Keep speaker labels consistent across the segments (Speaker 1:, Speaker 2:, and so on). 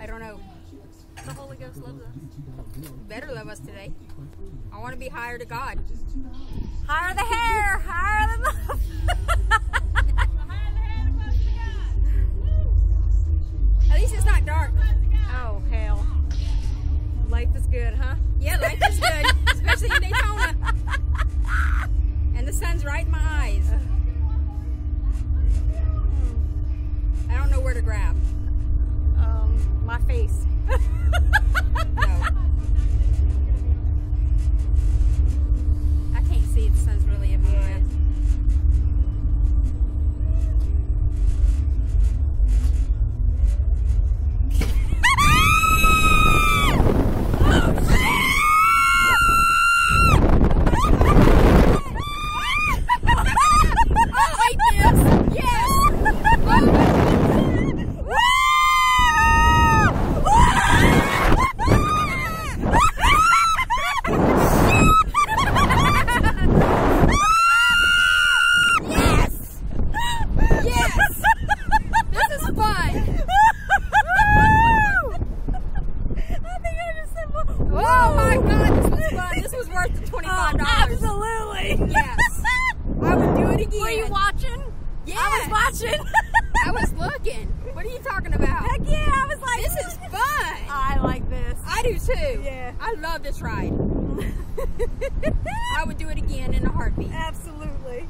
Speaker 1: I don't know.
Speaker 2: The Holy Ghost loves us.
Speaker 1: Better love us today. I want to be higher to God.
Speaker 2: Higher the hair, higher than love.
Speaker 1: At least it's not dark.
Speaker 2: Oh, hell. Life is good, huh?
Speaker 1: Yeah, life is good, especially in Daytona. And the sun's right in my eyes. I don't know where to grab.
Speaker 2: My face.
Speaker 1: No. I can't see. The sun's really in my eyes. Oh my God, this was fun. This was worth the $25.
Speaker 2: Oh, absolutely.
Speaker 1: Yes. I would do it again.
Speaker 2: Were you watching?
Speaker 1: Yes.
Speaker 2: I was watching.
Speaker 1: I was looking. What are you talking about?
Speaker 2: Heck yeah, I was like,
Speaker 1: This is fun.
Speaker 2: I like this.
Speaker 1: I do too.
Speaker 2: Yeah.
Speaker 1: I love this ride. I would do it again in a heartbeat.
Speaker 2: Absolutely.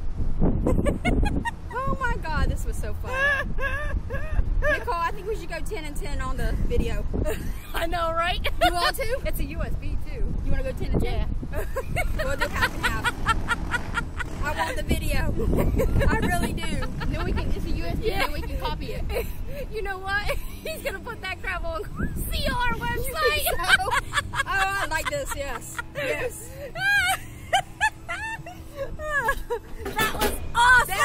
Speaker 1: Oh my God, this was so fun. Nicole, I think we should go 10 and 10 on the video.
Speaker 2: I know, right?
Speaker 1: You want to?
Speaker 2: It's a USB too.
Speaker 1: You want to go 10 and 10?
Speaker 2: Yeah.
Speaker 1: We'll do half and half. I want the video. I really do.
Speaker 2: Then we can, it's a USB,
Speaker 1: Yeah.
Speaker 2: then we can copy it. You know what? He's going to put that crap on CR website.
Speaker 1: So, oh, I like this, yes. Yes.
Speaker 2: That was awesome.